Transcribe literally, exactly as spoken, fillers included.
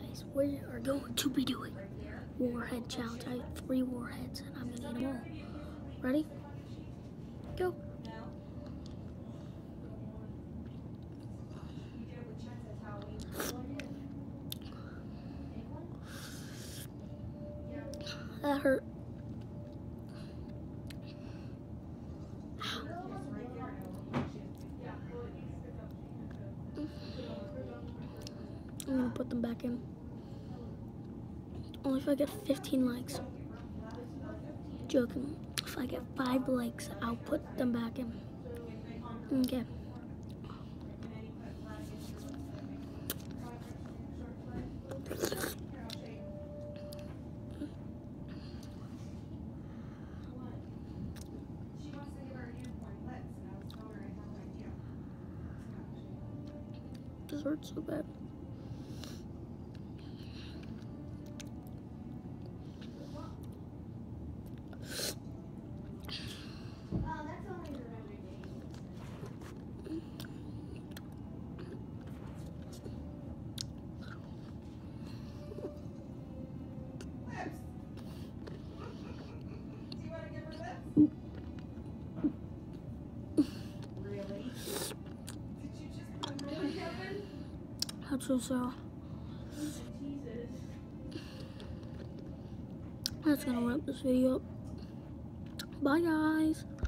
guys, we are going to be doing Warhead challenge. I have three warheads and I'm gonna eat them all. Ready? Go. That hurt. I'm gonna put them back in. Only if I get fifteen likes. Joking. If I get five likes, I'll put them back in. Okay. This hurts so bad. That's so sad. That's gonna wrap this video up. Bye guys.